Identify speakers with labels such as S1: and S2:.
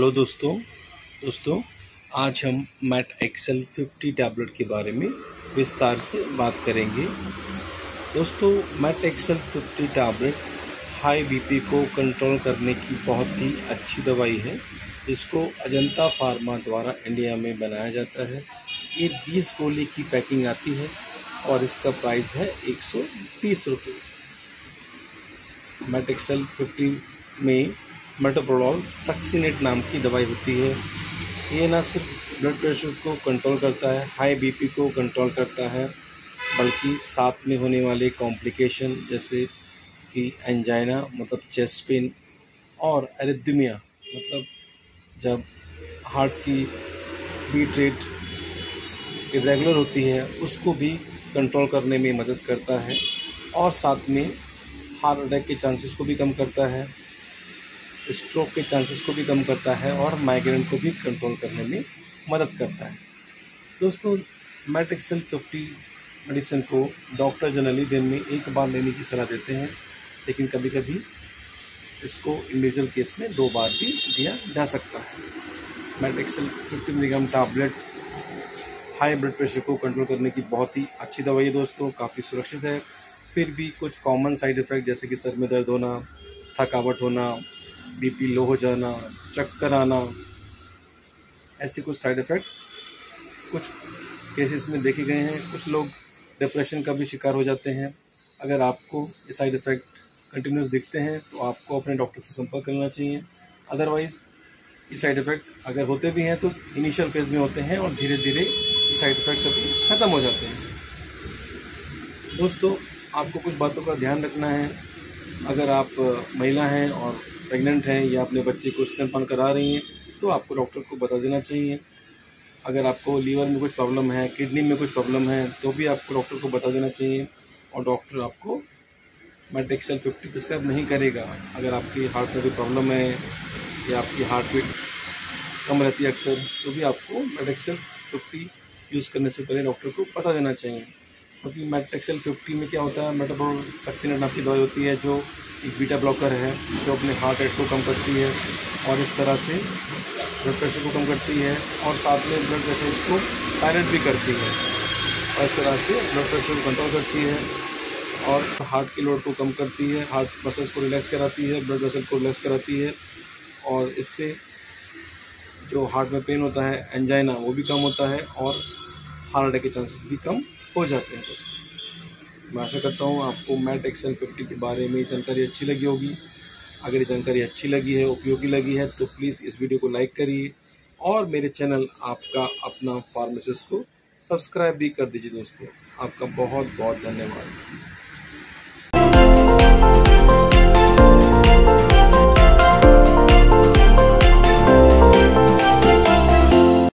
S1: Hello दोस्तों आज हम मैट एक्सेल 50 टैबलेट के बारे में विस्तार से बात करेंगे। दोस्तों, Met XL 50 tablet high BP को कंट्रोल करने की बहुत ही अच्छी दवाई है। इसको अजंता फार्मा द्वारा इंडिया में बनाया जाता है। ये 20 गोली की पैकिंग आती है और इसका प्राइस है 130 रुपये। मैट एक्सेल 50 में मेटोप्रोलोल सक्सिनेट नाम की दवाई होती है। ये न सिर्फ ब्लड प्रेशर को कंट्रोल करता है, हाई बीपी को कंट्रोल करता है, बल्कि साथ में होने वाले कॉम्प्लिकेशन जैसे कि एंजाइना मतलब चेस्ट पेन और एरिथमिया मतलब जब हार्ट की बीट रेट इरेगुलर होती है उसको भी कंट्रोल करने में मदद करता है और साथ में हार्ट अटैक के चांसेस को भी कम करता है, स्ट्रोक के चांसेस को भी कम करता है और माइग्रेन को भी कंट्रोल करने में मदद करता है। दोस्तों, मैट एक्सेल 50 मेडिसिन को डॉक्टर जनरली दिन में एक बार लेने की सलाह देते हैं, लेकिन कभी कभी इसको इंडिविजुअल केस में 2 बार भी दिया जा सकता है। Met XL 50 milligram tablet high blood pressure को कंट्रोल करने की बहुत ही अच्छी दवाई है। दोस्तों, काफ़ी सुरक्षित है। फिर भी कुछ कॉमन साइड इफ़ेक्ट जैसे कि सर में दर्द होना, थकावट होना, बीपी लो हो जाना, चक्कर आना, ऐसे कुछ साइड इफ़ेक्ट कुछ केसेस में देखे गए हैं। कुछ लोग डिप्रेशन का भी शिकार हो जाते हैं। अगर आपको ये साइड इफ़ेक्ट कंटिन्यूस दिखते हैं तो आपको अपने डॉक्टर से संपर्क करना चाहिए। अदरवाइज़ ये साइड इफ़ेक्ट अगर होते भी हैं तो इनिशियल फेज़ में होते हैं और धीरे धीरे ये साइड इफ़ेक्ट्स अभी ख़त्म हो जाते हैं। दोस्तों, आपको कुछ बातों का ध्यान रखना है। अगर आप महिला हैं और प्रेग्नेंट हैं या अपने बच्चे को स्तनपान करा रही हैं तो आपको डॉक्टर को बता देना चाहिए। अगर आपको लीवर में कुछ प्रॉब्लम है, किडनी में कुछ प्रॉब्लम है तो भी आपको डॉक्टर को बता देना चाहिए और डॉक्टर आपको मैट एक्सेल 50 प्रिस्क्राइब नहीं करेगा। अगर आपकी हार्ट में कोई प्रॉब्लम है या आपकी हार्ट बीट कम रहती है अक्सर, तो भी आपको मैट एक्सेल 50 यूज़ करने से पहले डॉक्टर को बता देना चाहिए। क्योंकि मैट एक्सेल 50 में क्या होता है, मेटोप्रोलोल सक्सिनेट नाम की दवाई होती है जो एक बीटा ब्लॉकर है जो अपने हार्ट रेट को कम करती है और इस तरह से ब्लड प्रेशर को कम करती है और साथ में ब्लड प्रेशर इसको डायरेक्ट भी करती है और इस तरह से ब्लड प्रेशर को कंट्रोल करती है और हार्ट की लोड को कम करती है, हार्ट मसल्स को रिलैक्स कराती है, ब्लड वेसल को रिलैक्स कराती है और इससे जो हार्ट में पेन होता है, एंजाइना, वो भी कम होता है और हार्ट अटैक के चांसेस भी कम हो जाते हैं। दोस्तों, मैं आशा करता हूँ आपको मैट एक्सेल 50 के बारे में जानकारी अच्छी लगी होगी। अगर ये जानकारी अच्छी लगी है, उपयोगी लगी है तो प्लीज़ इस वीडियो को लाइक करिए और मेरे चैनल आपका अपना फार्मासिस्ट को सब्सक्राइब भी कर दीजिए। दोस्तों, आपका बहुत बहुत धन्यवाद।